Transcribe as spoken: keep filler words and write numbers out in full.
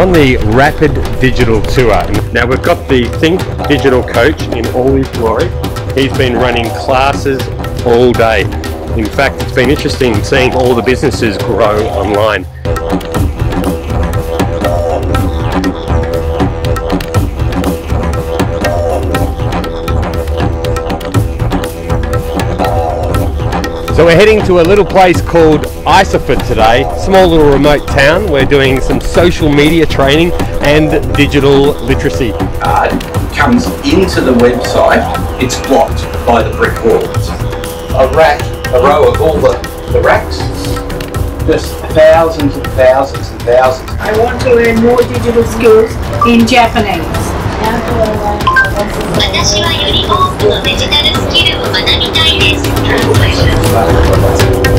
on the Rapad Digital Tour. Now we've got the Think Digital Coach in all his glory. He's been running classes all day. In fact, it's been interesting seeing all the businesses grow online. So we're heading to a little place called Isaford today, small little remote town. We're doing some social media training and digital literacy. Uh, comes into the website, it's blocked by the brick walls. A rack, a row of all the, the racks, just thousands and thousands and thousands. I want to learn more digital skills in Japanese. 私はより多くのデジタルスキルを学びたいです。